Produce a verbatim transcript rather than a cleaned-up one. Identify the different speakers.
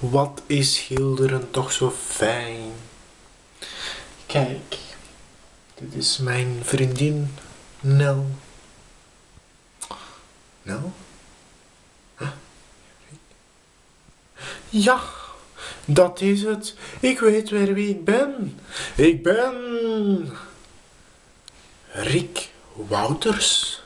Speaker 1: wat is schilderen toch zo fijn. Kijk, dit is mijn vriendin Nel. Nel? Huh? Ja, dat is het. Ik weet weer wie ik ben. Ik ben Rick Wouters.